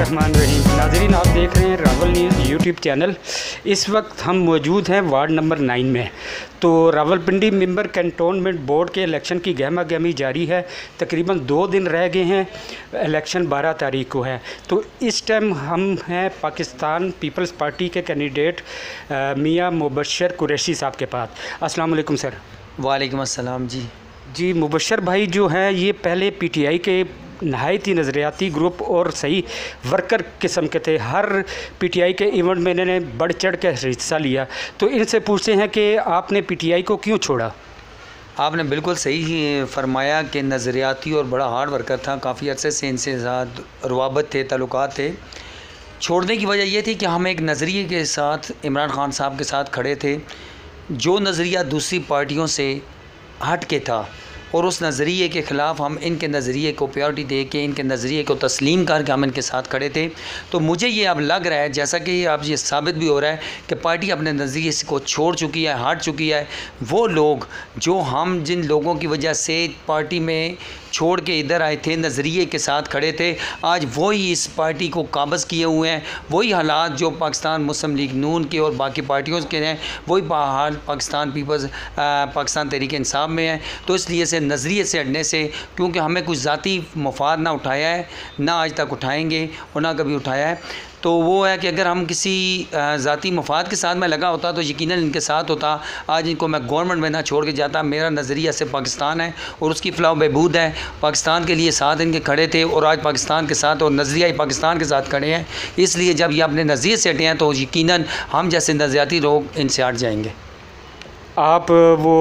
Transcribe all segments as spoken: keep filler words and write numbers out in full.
बिस्मिल्लाहिर्रहमानिर्रहीम। नाज़रीन, आप देख रहे हैं रावल न्यूज़ यूट्यूब चैनल। इस वक्त हम मौजूद हैं वार्ड नंबर नाइन में। तो रावलपिंडी मेंबर कैंटोनमेंट बोर्ड के इलेक्शन की गहमा गहमी जारी है। तकरीबन दो दिन रह गए हैं, इलेक्शन बारह तारीख को है। तो इस टाइम हम हैं पाकिस्तान पीपल्स पार्टी के कैंडिडेट मियां मुबशर कुरैशी साहब के पास। अस्सलाम वालेकुम सर। वालेकुम अस्सलाम। जी जी मुबशर भाई जो हैं, ये पहले पीटीआई के नहायत ही नज़रियाती ग्रुप और सही वर्कर किस्म के थे। हर पीटीआई के इवेंट में इन्होंने बढ़ चढ़ कर हिस्सा लिया। तो इनसे पूछते हैं कि आपने पीटीआई को क्यों छोड़ा? आपने बिल्कुल सही फरमाया कि नज़रियाती और बड़ा हार्ड वर्कर था। काफ़ी अरसे से इनसे साथ रवाबत थे, ताल्लुकात थे। छोड़ने की वजह यह थी कि हम एक नज़रिए के साथ इमरान खान साहब के साथ खड़े थे, जो नज़रिया दूसरी पार्टियों से हट के था, और उस नज़रिए के ख़िलाफ़ हम इनके नज़रिए को प्रायोरिटी दे के इनके नज़रिए को तस्लीम करके हम इनके साथ खड़े थे। तो मुझे ये अब लग रहा है, जैसा कि अब ये साबित भी हो रहा है कि पार्टी अपने नज़रिए को छोड़ चुकी है, हट चुकी है। वो लोग जो हम जिन लोगों की वजह से पार्टी में छोड़ के इधर आए थे, नज़रिए के साथ खड़े थे, आज वही इस पार्टी को काबज़ किए हुए हैं। वही हालात जो पाकिस्तान मुस्लिम लीग नून के और बाकी पार्टियों के हैं, वही हाल पाकिस्तान पीपल्स पाकिस्तान तहरीक इंसाफ में है। तो इसलिए से नज़रिए से हटने से, क्योंकि हमें कुछ ज़ाती मफाद ना उठाया है, ना आज तक उठाएंगे और ना कभी उठाया है, तो वो है कि अगर हम किसी ज़ाती मफाद के साथ में लगा होता तो यकीनन इनके साथ होता। आज इनको मैं गवर्नमेंट में ना छोड़ के जाता। मेरा नज़रिया से पाकिस्तान है और उसकी फ़लाह बहबूद है। पाकिस्तान के लिए साथ इनके खड़े थे और आज पाकिस्तान के साथ और नज़रिया ही पाकिस्तान के साथ खड़े हैं। इसलिए जब ये अपने नज़रिए से हटे हैं तो यकीनन हम जैसे नज़रियाती लोग इनसे हट जाएंगे। आप वो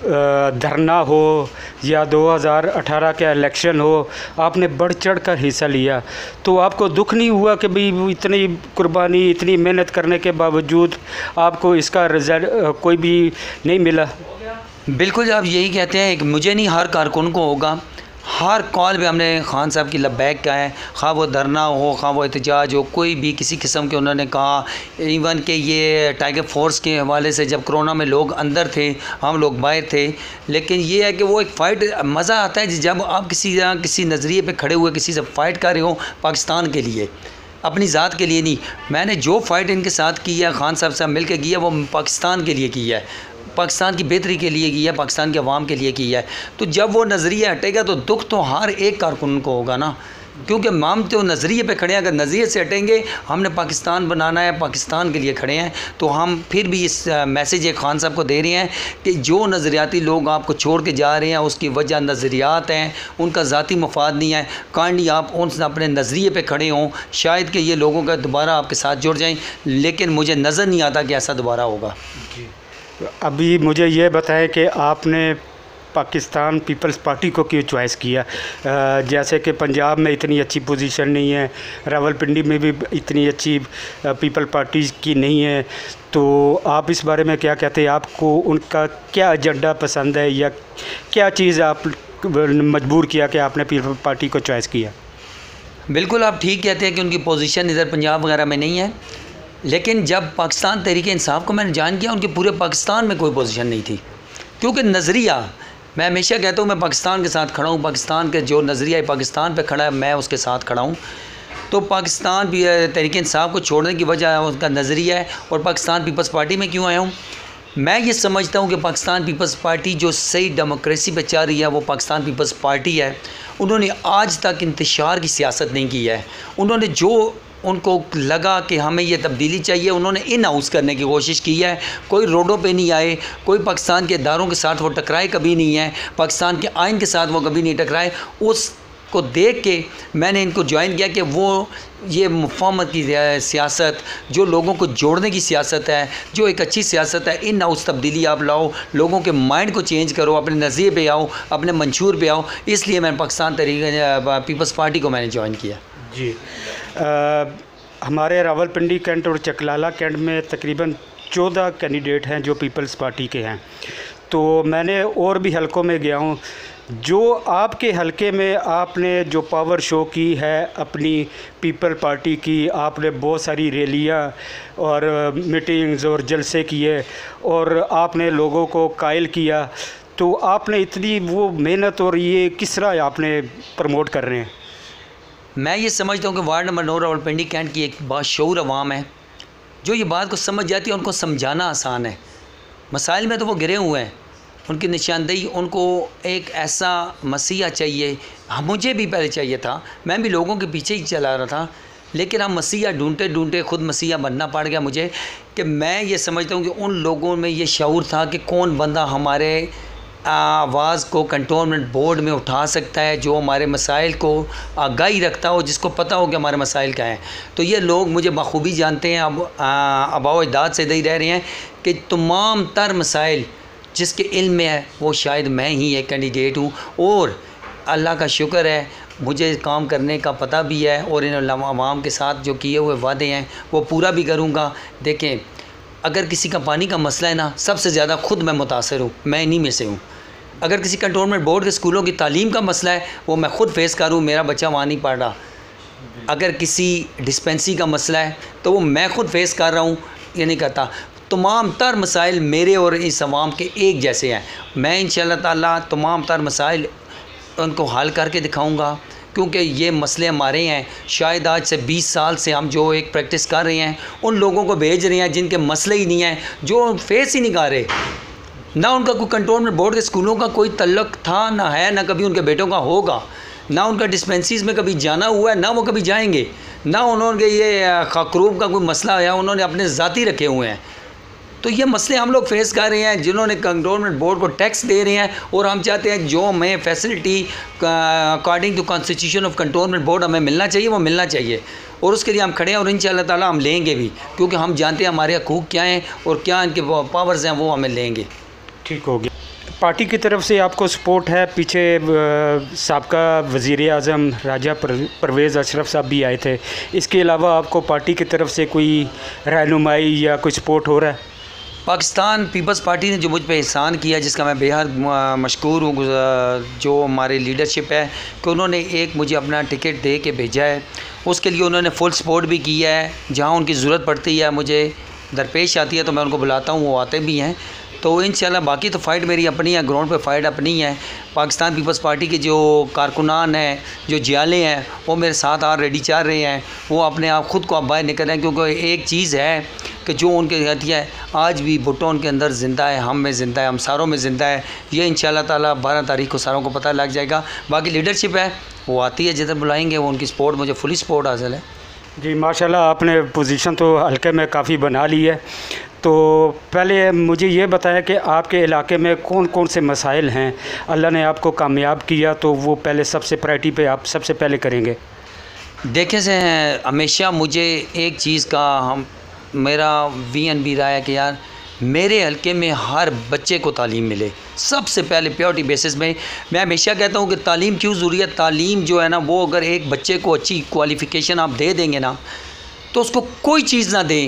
धरना हो या दो हज़ार अठारह का इलेक्शन हो, आपने बढ़ चढ़ कर हिस्सा लिया, तो आपको दुख नहीं हुआ कि भाई इतनी कुर्बानी, इतनी मेहनत करने के बावजूद आपको इसका रिजल्ट कोई भी नहीं मिला? बिल्कुल, आप यही कहते हैं कि मुझे नहीं, हर कारकुन को होगा। हर कॉल पे हमने खान साहब की लब्बैक कहा है, खा वो धरना हो, खा वो एहतजाज हो, कोई भी किसी किस्म के उन्होंने कहा। इवन के ये टाइगर फोर्स के हवाले से, जब कोरोना में लोग अंदर थे, हम लोग बाहर थे, लेकिन ये है कि वो एक फ़ाइट, मज़ा आता है जब आप किसी किसी नज़रिए पे खड़े हुए किसी से फ़ाइट कर रहे हो पाकिस्तान के लिए, अपनी ज़ात के लिए नहीं। मैंने जो फ़ाइट इनके साथ की है, खान साहब से मिल के की है, वो पाकिस्तान के लिए की है, पाकिस्तान की बेहतरी के लिए की है, पाकिस्तान के अवाम के लिए की है। तो जब वो नज़रिया हटेगा तो दुख तो हर एक कारकुन को होगा ना, क्योंकि हम तो नज़रिए पे खड़े हैं। अगर नज़रिए से हटेंगे, हमने पाकिस्तान बनाना है, पाकिस्तान के लिए खड़े हैं, तो हम फिर भी इस मैसेज एक खान साहब को दे रहे हैं कि जो नज़रियाती लोग आपको छोड़ के जा रहे हैं, उसकी वजह नज़रियात हैं, उनका ज़ाती मफाद नहीं है। काइंडली आप उन अपने नज़रिए पे खड़े हों, शायद कि ये लोगों का दोबारा आपके साथ जुड़ जाएँ, लेकिन मुझे नज़र नहीं आता कि ऐसा दोबारा होगा। अभी मुझे ये बताएं कि आपने पाकिस्तान पीपल्स पार्टी को क्यों चॉइस किया? जैसे कि पंजाब में इतनी अच्छी पोजीशन नहीं है, रावलपिंडी में भी इतनी अच्छी पीपल पार्टी की नहीं है, तो आप इस बारे में क्या कहते हैं? आपको उनका क्या एजेंडा पसंद है, या क्या चीज़ आप मजबूर किया कि आपने पीपल पार्टी को चॉइस किया? बिल्कुल, आप ठीक कहते हैं कि उनकी पोजीशन इधर पंजाब वगैरह में नहीं है, लेकिन जब पाकिस्तान तहरीक इंसाफ को मैंने जान किया, उनके पूरे पाकिस्तान में कोई पोजीशन नहीं थी। क्योंकि नज़रिया, मैं हमेशा कहता हूँ मैं पाकिस्तान के साथ खड़ा हूँ, पाकिस्तान के जो नज़रिया है पाकिस्तान पे खड़ा है, मैं उसके साथ खड़ा हूँ। तो पाकिस्तान भी तहरीक इंसाफ को छोड़ने की वजह उसका नज़रिया है। और पाकिस्तान पीपल्स पार्टी में क्यों आया हूँ? मैं ये समझता हूँ कि पाकिस्तान पीपल्स पार्टी जो सही डेमोक्रेसी पे चल रही है, वो पाकिस्तान पीपल्स पार्टी है। उन्होंने आज तक इंतशार की सियासत नहीं की है। उन्होंने जो उनको लगा कि हमें ये तब्दीली चाहिए, उन्होंने इन हाउस करने की कोशिश की है। कोई रोडों पे नहीं आए, कोई पाकिस्तान के इदारों के साथ वो टकराए कभी नहीं है, पाकिस्तान के आइन के साथ वो कभी नहीं टकराए। उसको देख के मैंने इनको ज्वाइन किया कि वो ये मुफाहमत की सियासत, जो लोगों को जोड़ने की सियासत है, जो एक अच्छी सियासत है, इन हाउस तब्दीली आप लाओ, लोगों के माइंड को चेंज करो, अपने नज़रिए पे आओ, अपने मंशूर पे आओ। इसलिए मैंने पाकिस्तान तहरीक पीपल्स पार्टी को मैंने ज्वाइन किया। जी, आ, हमारे रावलपिंडी कैंट और चकलाला कैंट में तकरीबन चौदह कैंडिडेट हैं जो पीपल्स पार्टी के हैं। तो मैंने और भी हलकों में गया हूँ। जो आपके हलके में आपने जो पावर शो की है अपनी पीपल पार्टी की, आपने बहुत सारी रैलियाँ और मीटिंग्स और जलसे किए और आपने लोगों को कायल किया, तो आपने इतनी वो मेहनत और ये किस तरह आपने प्रमोट कर रहे हैं? मैं ये समझता हूँ कि वार्ड नंबर नौ रावलपिंडी कैंट की एक बाशऊर अवाम है जो ये बात को समझ जाती है, उनको समझाना आसान है। मसाइल में तो वो गिरे हुए हैं, उनकी निशानदेही, उनको एक ऐसा मसीहा चाहिए। हाँ, मुझे भी पहले चाहिए था, मैं भी लोगों के पीछे ही चला रहा था, लेकिन हम मसीहा ढूंढते ढूंढते खुद मसीहा बनना पड़ गया मुझे। कि मैं ये समझता हूँ कि उन लोगों में ये शऊर था कि कौन बंदा हमारे आवाज़ को कंटोनमेंट बोर्ड में उठा सकता है, जो हमारे मसाइल को आगाही रखता हो, जिसको पता हो कि हमारे मसाइल क्या हैं। तो ये लोग मुझे बखूबी जानते हैं, अब आबाओ अजदाद से दे रह रहे हैं कि तमाम तर मसाइल जिसके इल्म में है वो शायद मैं ही एक कैंडिडेट हूँ। और अल्लाह का शुक्र है मुझे काम करने का पता भी है, और इन अवाम के साथ जो किए हुए वादे हैं वो पूरा भी करूँगा। देखें, अगर किसी का पानी का मसला है ना, सबसे ज़्यादा खुद मैं मुतासर हूँ, मैं इन्हीं में से हूँ। अगर किसी कंटोनमेंट बोर्ड के स्कूलों की तालीम का मसला है वो मैं ख़ुद फेस करूँ, मेरा बच्चा वहाँ नहीं पढ़ रहा। अगर किसी डिस्पेंसरी का मसला है तो वो मैं ख़ुद फेस कर रहा हूँ, ये नहीं करता। तमाम तर मसाइल मेरे और इस अवाम के एक जैसे हैं। मैं इंशाअल्लाह ताला तमाम तर मसाइल उनको हल करके दिखाऊंगा, क्योंकि ये मसले हमारे हैं। शायद आज से बीस साल से हम जो एक प्रैक्टिस कर रहे हैं, उन लोगों को भेज रहे हैं जिनके मसले ही नहीं हैं, जो फेस ही नहीं कर रहे। ना उनका कोई कंटोनमेंट बोर्ड के स्कूलों का कोई तल्लुक़ था, ना है, ना कभी उनके बेटों का होगा, ना उनका डिस्पेंसरीज़ में कभी जाना हुआ है, ना वो कभी जाएंगे, ना उन्होंने ये खकरूब का कोई मसला है उन्होंने अपने ज़ाती रखे हुए हैं। तो ये मसले हम लोग फेस कर रहे हैं, जिन्होंने कंटोनमेंट बोर्ड को टैक्स दे रहे हैं, और हम चाहते हैं जो हमें facility according to constitution of cantonment board हमें मिलना चाहिए वो मिलना चाहिए, और उसके लिए हम खड़े हैं और इंशाअल्लाह ताला हम लेंगे भी, क्योंकि हम जानते हैं हमारे हकूक़ क्या हैं और क्या इनके पावर्स हैं, वो हमें लेंगे। ठीक हो गया। पार्टी की तरफ से आपको सपोर्ट है? पीछे साबका वज़ीर आज़म राजा परवेज़ अशरफ साहब भी आए थे, इसके अलावा आपको पार्टी की तरफ से कोई रहनुमाई या कोई सपोर्ट हो रहा है? पाकिस्तान पीपल्स पार्टी ने जो मुझ पे एहसान किया, जिसका मैं बेहद मशकूर हूँ, जो हमारी लीडरशिप है कि उन्होंने एक मुझे अपना टिकट दे के भेजा है, उसके लिए उन्होंने फुल सपोर्ट भी किया है। जहाँ उनकी ज़रूरत पड़ती है, मुझे दरपेश आती है तो मैं उनको बुलाता हूँ, वो आते भी हैं। तो इंशाल्लाह बाकी तो फ़ाइट मेरी अपनी है, ग्राउंड पे फ़ाइट अपनी है। पाकिस्तान पीपल्स पार्टी के जो कारकुनान हैं, जो जियाले हैं, वो मेरे साथ आ रेडी चल रहे हैं, वो अपने आप ख़ुद को अब बाहर निकल रहे हैं, क्योंकि एक चीज़ है कि जो उनके कहती है आज भी भुट्टो उनके अंदर ज़िंदा है, हम में ज़िंदा है, हम सारों में ज़िंदा है। ये इंशाल्लाह ताला बारह तारीख को सारों को पता लग जाएगा। बाकी लीडरशिप है वो आती है, जिधर बुलाएंगे वो उनकी सपोर्ट, मुझे फुली सपोर्ट हासिल है। जी माशाल्लाह, आपने पोजीशन तो हल्के में काफ़ी बना ली है। तो पहले मुझे ये बताया कि आपके इलाके में कौन कौन से मसाइल हैं, अल्लाह ने आपको कामयाब किया तो वो पहले सबसे प्रायोरिटी पे आप सबसे पहले करेंगे? देखें से हमेशा मुझे एक चीज़ का हम मेरा वी एन बी रहा है कि यार मेरे हल्के में हर बच्चे को तालीम मिले, सबसे पहले प्योरिटी बेसिस में। मैं हमेशा कहता हूँ कि तालीम क्यों ज़रूरी है। तालीम जो है ना, वो अगर एक बच्चे को अच्छी क्वालिफ़िकेशन आप दे देंगे ना, तो उसको कोई चीज़ ना दें,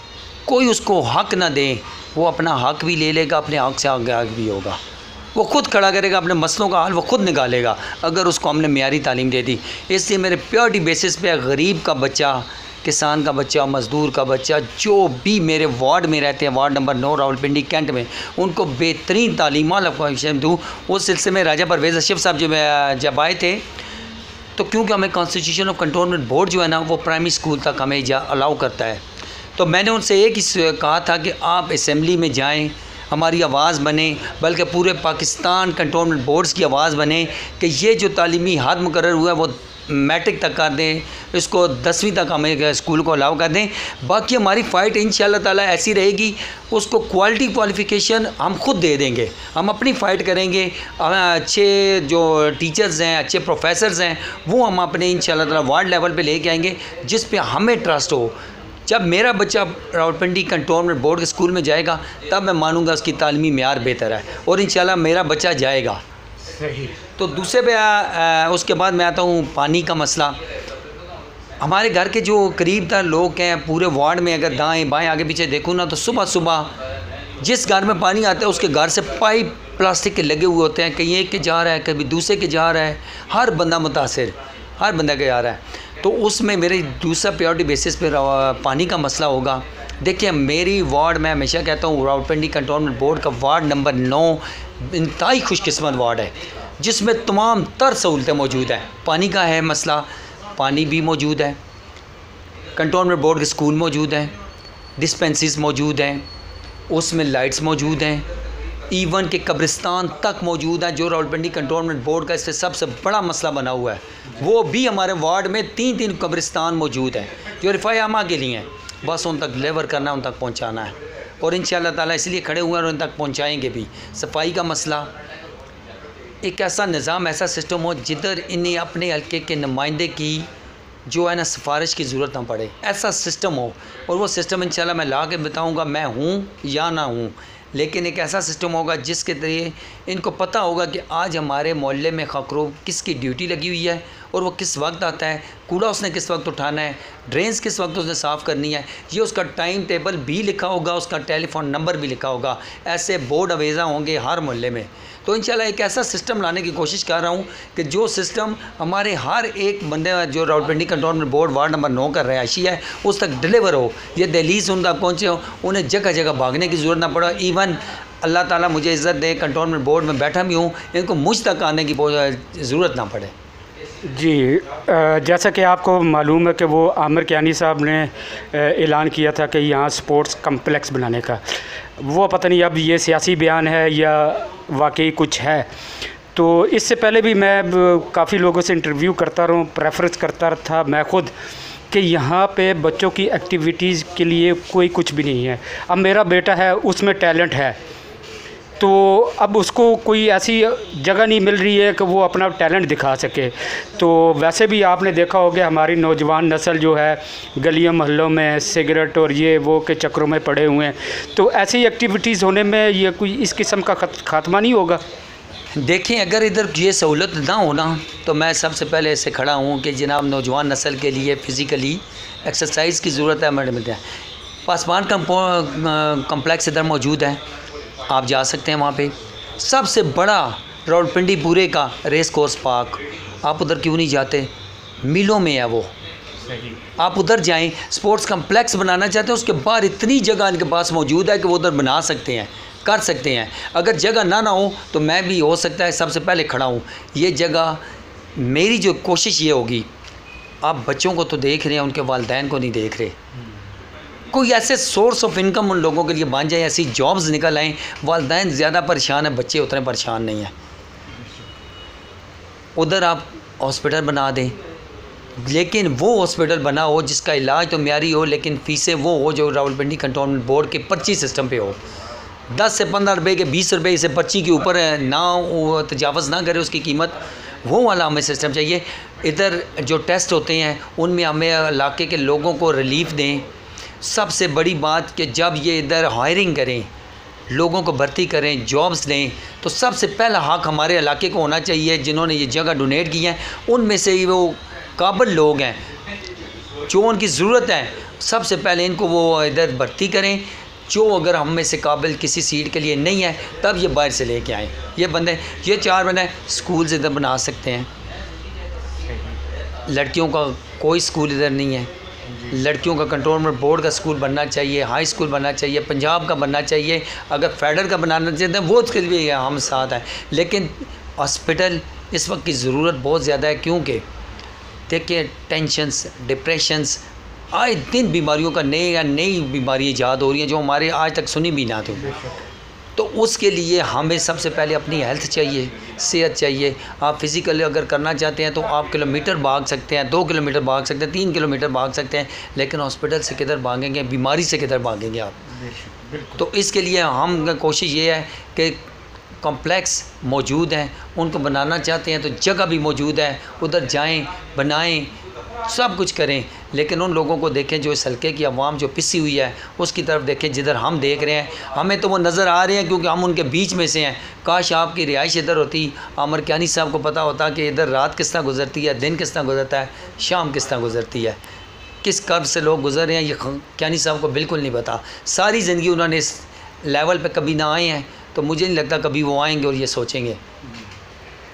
कोई उसको हक़ ना दें, वो अपना हक़ भी ले लेगा, अपने हक़ से आगे आगे भी होगा, वो ख़ुद खड़ा करेगा, अपने मसलों का हल वो ख़ुद निकालेगा, अगर उसको हमने मियारी तालीम दे दी। इसलिए मेरे प्योरिटी बेसिस पे गरीब का बच्चा, किसान का बच्चा, मज़दूर का बच्चा, जो भी मेरे वार्ड में रहते हैं, वार्ड नंबर नौ रावलपिंडी कैंट में, उनको बेहतरीन तालीम दूँ। उस सिलसिले में राजा परवेज़ अशरफ साहब जो जब आए थे, तो क्योंकि हमें कॉन्स्टिट्यूशन ऑफ कंटोनमेंट बोर्ड जो है ना, वो प्राइमरी स्कूल तक हमें अलाउ करता है, तो मैंने उनसे एक ही कहा था कि आप असम्बली में जाएं, हमारी आवाज़ बने, बल्कि पूरे पाकिस्तान कंटोनमेंट बोर्ड्स की आवाज़ बने कि ये जो तालीमी हद मुकर्रर हुआ है वो मैट्रिक तक कर दें, इसको दसवीं तक हमें स्कूल को अलाउ कर दें। बाकी हमारी फ़ाइट इंशाअल्लाह ताला ऐसी रहेगी, उसको क्वालिटी क्वालिफ़िकेशन हम खुद दे देंगे, हम अपनी फ़ाइट करेंगे। अच्छे जो टीचर्स हैं, अच्छे प्रोफेसर्स हैं, वो हम अपने इंशाअल्लाह ताला वार्ड लेवल पे लेके आएंगे, जिस पे हमें ट्रस्ट हो। जब मेरा बच्चा रावलपिंडी कंटोनमेंट बोर्ड के स्कूल में जाएगा, तब मैं मानूंगा उसकी तालीमी मेयार बेहतर है, और इंशाअल्लाह मेरा बच्चा जाएगा। सही। तो दूसरे पे आ, उसके बाद मैं आता हूँ पानी का मसला। हमारे घर के जो करीब तर लोग हैं पूरे वार्ड में, अगर दाएं बाएं आगे पीछे देखूँ ना, तो सुबह सुबह जिस घर में पानी आता है उसके घर से पाइप प्लास्टिक के लगे हुए होते हैं, कहीं एक के जा रहा है, कभी दूसरे के जा रहा है, हर बंदा मुतासिर, हर बंदा के जा रहा है। तो उसमें मेरे दूसरा प्रायोरिटी बेसिस पे पानी का मसला होगा। देखिए मेरी वार्ड, मैं हमेशा कहता हूँ रावलपिंडी कंटोनमेंट बोर्ड का वार्ड नंबर नौ इंतहाई खुशकिस्मत वार्ड है, जिसमें तमाम तर सहूलतें मौजूद हैं। पानी का है मसला, पानी भी मौजूद है, कंटोनमेंट बोर्ड के स्कूल मौजूद हैं, डिस्पेंसरीज मौजूद हैं, उसमें लाइट्स मौजूद हैं, इवन के कब्रिस्तान तक मौजूद हैं, जो रावलपिंडी कंटोनमेंट बोर्ड का इससे सबसे बड़ा मसला बना हुआ है। वो भी हमारे वार्ड में तीन तीन कब्रिस्तान मौजूद हैं जो रिफ़ाया आमा के लिए हैं, बस उन तक डिलीवर करना है, उन तक पहुंचाना है, और इंशाअल्लाह ताला इसलिए खड़े हुए हैं और उन तक पहुंचाएंगे भी। सफाई का मसला, एक ऐसा निज़ाम, ऐसा सिस्टम हो जिधर इन्हें अपने हल्के के नुमाइंदे की जो है ना सिफारिश की ज़रूरत ना पड़े, ऐसा सिस्टम हो। और वो सिस्टम इंशाल्लाह मैं ला के बताऊँगा, मैं हूँ या ना हूँ, लेकिन एक ऐसा सिस्टम होगा जिसके ज़रिए इनको पता होगा कि आज हमारे मोहल्ले में खखरूब किसकी ड्यूटी लगी हुई है और वो किस वक्त आता है, कूड़ा उसने किस वक्त उठाना है, ड्रेन्स किस वक्त उसने साफ़ करनी है, ये उसका टाइम टेबल भी लिखा होगा, उसका टेलीफोन नंबर भी लिखा होगा। ऐसे बोर्ड अवेज़ा होंगे हर मोहल्ले में। तो इंशाल्लाह एक ऐसा सिस्टम लाने की कोशिश कर रहा हूँ कि जो सिस्टम हमारे हर एक बंदे जो Rawalpindi cantonment board ward number नौ का रहायशी है उस तक डिलीवर हो, ये दहलीज उन तक पहुँचे हो, उन्हें जगह जगह भागने की ज़रूरत ना पड़े। इवन अल्लाह ताला मुझे इज़्ज़त दे, कंटोनमेंट बोर्ड में बैठा भी हूँ, इनको मुझ तक आने की ज़रूरत ना पड़े। जी, जैसा कि आपको मालूम है कि वो आमिर कियानी साहब ने ऐलान किया था कि यहाँ स्पोर्ट्स कम्प्लेक्स बनाने का, वो पता नहीं अब ये सियासी बयान है या वाकई कुछ है। तो इससे पहले भी मैं काफ़ी लोगों से इंटरव्यू करता रहा हूँ, प्रेफरेंस करता था मैं ख़ुद कि यहाँ पे बच्चों की एक्टिविटीज़ के लिए कोई कुछ भी नहीं है। अब मेरा बेटा है, उसमें टैलेंट है, तो अब उसको कोई ऐसी जगह नहीं मिल रही है कि वो अपना टैलेंट दिखा सके। तो वैसे भी आपने देखा होगा हमारी नौजवान नस्ल जो है गलियों मोहल्लों में सिगरेट और ये वो के चक्रों में पड़े हुए हैं, तो ऐसी एक्टिविटीज़ होने में ये कोई इस किस्म का खात्मा नहीं होगा? देखें, अगर इधर ये सहूलत ना होना तो मैं सबसे पहले ऐसे खड़ा हूँ कि जनाब नौजवान नस्ल के लिए फ़िज़िकली एक्सरसाइज की ज़रूरत है। मैडम पासवान कम्प्लेक्स इधर मौजूद है, आप जा सकते हैं वहाँ पे। सबसे बड़ा रावलपिंडी पूरे का रेस कोर्स पार्क, आप उधर क्यों नहीं जाते? मीलों में है वो, आप उधर जाएं। स्पोर्ट्स कम्प्लेक्स बनाना चाहते हैं, उसके बाहर इतनी जगह इनके पास मौजूद है कि वो उधर बना सकते हैं, कर सकते हैं। अगर जगह ना ना हो तो मैं भी हो सकता है सबसे पहले खड़ा हूँ। ये जगह मेरी जो कोशिश ये होगी, आप बच्चों को तो देख रहे हैं, उनके वालिदैन को नहीं देख रहे। कोई ऐसे सोर्स ऑफ इनकम उन लोगों के लिए बन जाए, ऐसी जॉब्स निकल आएँ। वालिदैन ज़्यादा परेशान है, बच्चे उतने परेशान नहीं हैं। उधर आप हॉस्पिटल बना दें, लेकिन वो हॉस्पिटल बना हो जिसका इलाज तो म्यारी हो, लेकिन फ़ीसें वो हो जो रावलपिंडी कंटोनमेंट बोर्ड के पर्ची सिस्टम पे हो। दस से पंद्रह रुपये के बीस रुपये इसे पर्ची के ऊपर ना तजावज़ ना करे उसकी कीमत, वो वाला हमें सिस्टम चाहिए। इधर जो टेस्ट होते हैं उनमें हमें इलाके के लोगों को रिलीफ दें। सबसे बड़ी बात कि जब ये इधर हायरिंग करें, लोगों को भर्ती करें, जॉब्स दें, तो सबसे पहला हक़ हमारे इलाके को होना चाहिए। जिन्होंने ये जगह डोनेट की है उनमें से ही वो काबिल लोग हैं जो उनकी ज़रूरत है, सबसे पहले इनको वो इधर भर्ती करें। जो अगर हम में से काबिल किसी सीट के लिए नहीं है तब ये बाहर से लेके आएँ। ये बंदे, ये चार बंदे स्कूल्स इधर बना सकते हैं। लड़कियों का कोई स्कूल इधर नहीं है, लड़कियों का कंटोनमेंट बोर्ड का स्कूल बनना चाहिए, हाई स्कूल बनना चाहिए, पंजाब का बनना चाहिए। अगर फेडरल का बनाना चाहते हैं वो उसके लिए हम साथ हैं। लेकिन हॉस्पिटल इस वक्त की ज़रूरत बहुत ज़्यादा है, क्योंकि देखिए टेंशन्स, डिप्रेशंस, आए दिन बीमारियों का नई या नई बीमारी ईजाद हो रही हैं जो हमारे आज तक सुनी भी ना थी। तो उसके लिए हमें सबसे पहले अपनी हेल्थ चाहिए, सेहत चाहिए। आप फिज़िकली अगर करना चाहते हैं तो आप किलोमीटर भाग सकते हैं, दो किलोमीटर भाग सकते हैं, तीन किलोमीटर भाग सकते हैं, लेकिन हॉस्पिटल से किधर भागेंगे, बीमारी से किधर भागेंगे आप? तो इसके लिए हम कोशिश ये है कि कॉम्प्लेक्स मौजूद हैं, उनको बनाना चाहते हैं तो जगह भी मौजूद है, उधर जाएँ, बनाएँ, सब कुछ करें। लेकिन उन लोगों को देखें जो इस हल्के की आवाम जो पिसी हुई है उसकी तरफ देखें जिधर हम देख रहे हैं। हमें तो वो नज़र आ रहे हैं क्योंकि हम उनके बीच में से हैं। काश आपकी रिहाइश इधर होती, आमिर कियानी साहब को पता होता कि इधर रात किस तरह गुजरती है, दिन किस तरह गुजरता है, शाम किस तरह गुजरती है, किस कर्ब से लोग गुजर रहे हैं, ये कियानी साहब को बिल्कुल नहीं पता। सारी ज़िंदगी उन्होंने इस लेवल पर कभी ना आए हैं, तो मुझे नहीं लगता कभी वो आएँगे और ये सोचेंगे।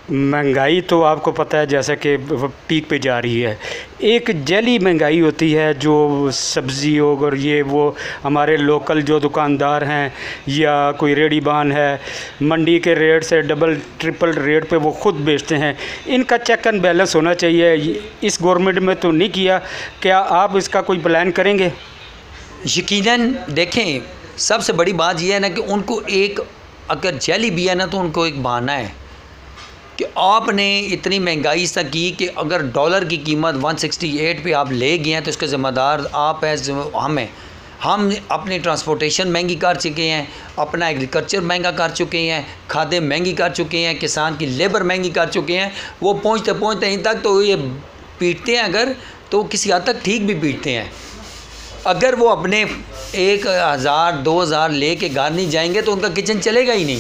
महंगाई तो आपको पता है जैसा कि वो पीक पे जा रही है। एक जैली महंगाई होती है जो सब्ज़ी हो और ये वो हमारे लोकल जो दुकानदार हैं या कोई रेहड़ीबान है, मंडी के रेट से डबल ट्रिपल रेट पे वो ख़ुद बेचते हैं। इनका चेक एंड बैलेंस होना चाहिए। इस गवर्नमेंट में तो नहीं किया। क्या आप इसका कोई प्लान करेंगे? यकीनन देखें, सबसे बड़ी बात यह है ना कि उनको एक अगर जैली भी है ना तो उनको एक बहाना है कि आपने इतनी महंगाई तक की कि अगर डॉलर की कीमत एक सौ अड़सठ पे आप ले गए हैं तो इसके ज़िम्मेदार आप हैं, हम हैं। हम अपनी ट्रांसपोर्टेशन महंगी कर चुके हैं, अपना एग्रीकल्चर महंगा कर चुके हैं, खादें महंगी कर चुके हैं, किसान की लेबर महंगी कर चुके हैं। वो पहुंचते पहुंचते इन तक तो ये पीटते हैं, अगर तो किसी हद तक ठीक भी पीटते हैं। अगर वो अपने एक हज़ार दो हज़ार ले के घर नहीं जाएंगे तो उनका किचन चलेगा ही नहीं।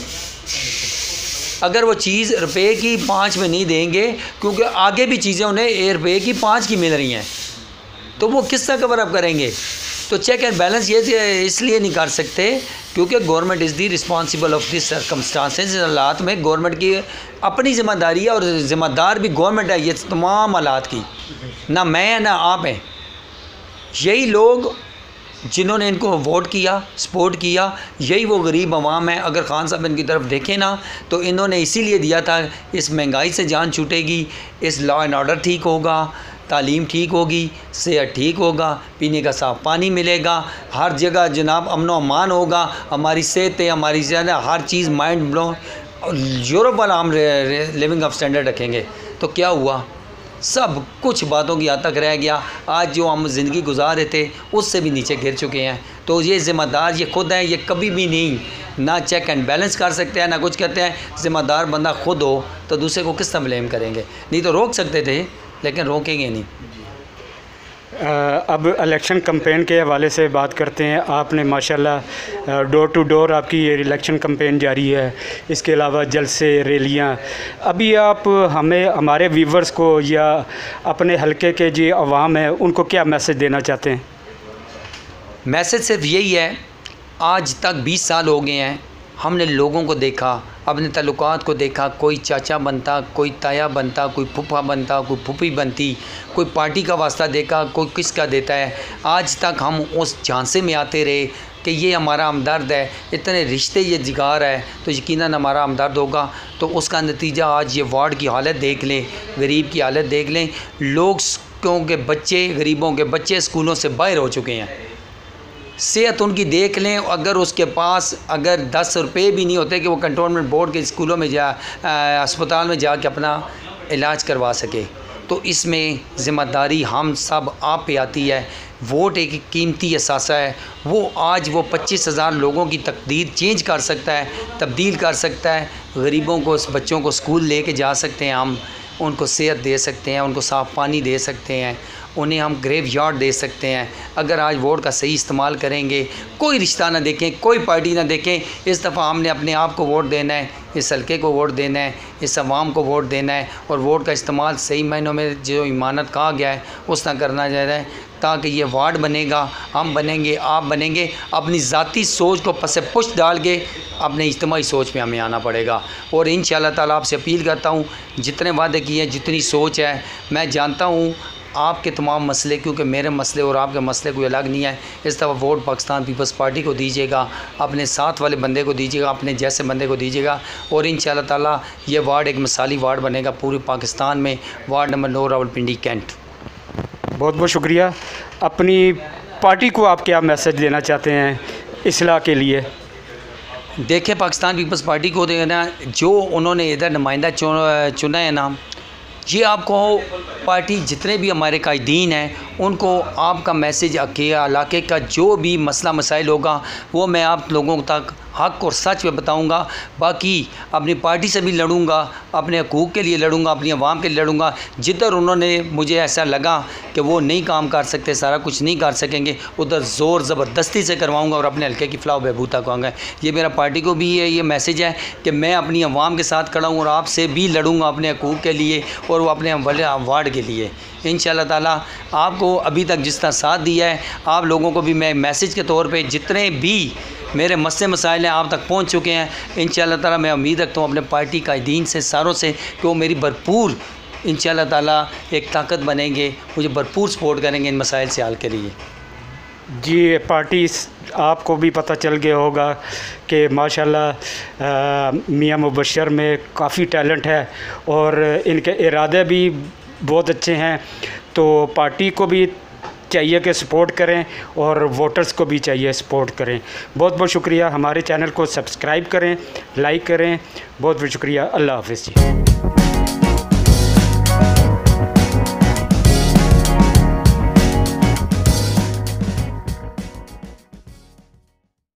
अगर वो चीज़ रुपए की पाँच में नहीं देंगे, क्योंकि आगे भी चीज़ें उन्हें एक रुपये की पाँच की मिल रही हैं, तो वो किस तरह कवर अप करेंगे? तो चेक एंड बैलेंस ये इसलिए नहीं कर सकते क्योंकि government is the responsible of this circumstances. हालात में गवर्नमेंट की अपनी ज़िम्मेदारी है और ज़िम्मेदार भी गवर्नमेंट है ये तमाम हालात की, ना मैं ना आप हैं। यही लोग जिन्होंने इनको वोट किया, सपोर्ट किया, यही वो गरीब अवाम है। अगर खान साहब इनकी तरफ देखें ना तो इन्होंने इसीलिए दिया था, इस महंगाई से जान छूटेगी, इस लॉ एंड ऑर्डर ठीक होगा, तालीम ठीक होगी, सेहत ठीक होगा, पीने का साफ़ पानी मिलेगा, हर जगह जनाब अमन व अमान होगा, हमारी सेहतें, हमारी ज़्यादा हर चीज़ माइंड ब्लो यूरोप वाला हम लिविंग ऑफ स्टैंडर्ड रखेंगे। तो क्या हुआ? सब कुछ बातों की हद तक रह गया। आज जो हम ज़िंदगी गुजार रहे थे उससे भी नीचे गिर चुके हैं। तो ये ज़िम्मेदार ये खुद हैं, ये कभी भी नहीं ना चेक एंड बैलेंस कर सकते हैं, ना कुछ कहते हैं। ज़िम्मेदार बंदा खुद हो तो दूसरे को किस तरह ब्लेम करेंगे? नहीं तो रोक सकते थे, लेकिन रोकेंगे नहीं। अब इलेक्शन कैंपेन के हवाले से बात करते हैं। आपने माशाल्लाह डोर टू डोर आपकी ये इलेक्शन कैंपेन जारी है, इसके अलावा जलसे, रैलियाँ। अभी आप हमें, हमारे व्यूवर्स को या अपने हलके के जो अवाम है उनको क्या मैसेज देना चाहते हैं? मैसेज सिर्फ यही है, आज तक बीस साल हो गए हैं, हमने लोगों को देखा, अपने ताल्लुकात को देखा। कोई चाचा बनता, कोई ताया बनता, कोई फूफा बनता, कोई फूफी बनती, कोई पार्टी का वास्ता देखा, कोई किसका देता है। आज तक हम उस झांसे में आते रहे कि ये हमारा हमदर्द है, इतने रिश्ते ये जिगार है तो यकीनन हमारा हमदर्द होगा। तो उसका नतीजा आज ये वार्ड की हालत देख लें, गरीब की हालत देख लें। लोग के बच्चे, गरीबों के बच्चे स्कूलों से बाहर हो चुके हैं। सेहत उनकी देख लें, अगर उसके पास अगर दस रुपये भी नहीं होते कि वो कंटोनमेंट बोर्ड के स्कूलों में जा, अस्पताल में जाके अपना इलाज करवा सके। तो इसमें ज़िम्मेदारी हम सब आप पे आती है। वोट एक कीमती असासा है, वो आज वो पच्चीस हज़ार लोगों की तकदीर चेंज कर सकता है, तब्दील कर सकता है। गरीबों को, बच्चों को स्कूल लेके जा सकते हैं हम, उनको सेहत दे सकते हैं, उनको साफ़ पानी दे सकते हैं, उन्हें हम ग्रेव यार्ड दे सकते हैं। अगर आज वोट का सही इस्तेमाल करेंगे, कोई रिश्ता ना देखें, कोई पार्टी ना देखें, इस दफ़ा हमने अपने आप को वोट देना है, इस हल्के को वोट देना है, इस अवाम को वोट देना है और वोट का इस्तेमाल सही मायनों में जो ईमानत कहा गया है उस तरह करना चाहिए, ताकि ये वार्ड बनेगा, हम बनेंगे, आप बनेंगे। अपनी ज़ाती सोच को पसे पुष्ट डाल के अपने इज्तिमाई सोच में हमें आना पड़ेगा। और इंशाअल्लाह ताला आपसे अपील करता हूँ, जितने वादे किए हैं, जितनी सोच है, मैं जानता हूँ आपके तमाम मसले, क्योंकि मेरे मसले और आपके मसले कोई अलग नहीं है। इस दफ़ा वोट पाकिस्तान पीपल्स पार्टी को दीजिएगा, अपने साथ वाले बंदे को दीजिएगा, अपने जैसे बंदे को दीजिएगा। और इंशाअल्लाह ताला ये वार्ड एक मिसाली वार्ड बनेगा पूरे पाकिस्तान में। वार्ड नंबर नौ, रावलपिंडी कैंट। बहुत बहुत शुक्रिया। अपनी पार्टी को आप क्या मैसेज देना चाहते हैं इस्लाह के लिए? देखें, पाकिस्तान पीपल्स पार्टी को देना, जो उन्होंने इधर नुमाइंदा चुना है ना, ये आपको पार्टी जितने भी हमारे कायदीन हैं उनको आपका मैसेज के इलाके का जो भी मसला मसाइल होगा वो मैं आप लोगों तक हक़ और सच में बताऊंगा। बाकी अपनी पार्टी से भी लड़ूंगा, अपने हकूक़ के लिए लड़ूंगा, अपनी आवाम के लिए लड़ूंगा। जिधर उन्होंने मुझे ऐसा लगा कि वो नहीं काम कर सकते, सारा कुछ नहीं कर सकेंगे, उधर ज़ोर ज़बरदस्ती से करवाऊंगा और अपने हल्के की फ़लाह बहबूद तक आऊँगा। ये मेरा पार्टी को भी ये ये मैसेज है कि मैं अपनी आवाम के साथ खड़ा हूँ और आपसे भी लड़ूँगा अपने हकूक़ के लिए और वो अपने वार्ड के लिए। इंशाअल्लाह ताला आपको अभी तक जिस तरह साथ दिया है, आप लोगों को भी मैं मैसेज के तौर पे, जितने भी मेरे मसले मसाइल हैं आप तक पहुँच चुके हैं। इंशाअल्लाह ताला मैं उम्मीद रखता हूँ अपने पार्टी कायदीन से, सारों से, कि वो मेरी भरपूर इंशाअल्लाह ताला एक ताकत बनेंगे, मुझे भरपूर सपोर्ट करेंगे इन मसाइल से हल के लिए। जी, पार्टी आपको भी पता चल गया होगा कि माशाल्लाह मियां मुबशर में काफ़ी टैलेंट है और इनके इरादे भी बहुत अच्छे हैं। तो पार्टी को भी चाहिए कि सपोर्ट करें और वोटर्स को भी चाहिए सपोर्ट करें। बहुत बहुत शुक्रिया। हमारे चैनल को सब्सक्राइब करें, लाइक करें। बहुत बहुत शुक्रिया। अल्लाह हाफ़िज़।